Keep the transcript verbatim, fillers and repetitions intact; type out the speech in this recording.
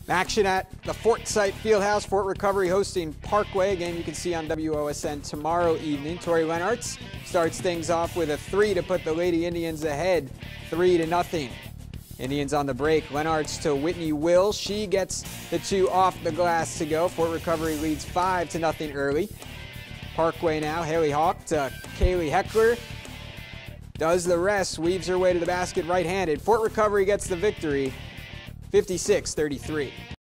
Action at the Fort Site Fieldhouse. Fort Recovery hosting Parkway, a game you can see on W O S N tomorrow evening. Tori Lenartz starts things off with a three to put the Lady Indians ahead, three to nothing. Indians on the break. Lenartz to Whitney Will. She gets the two off the glass to go. Fort Recovery leads five to nothing early. Parkway now. Haley Hawk to Kaylee Heckler. Does the rest. Weaves her way to the basket right-handed. Fort Recovery gets the victory, fifty-six thirty-three.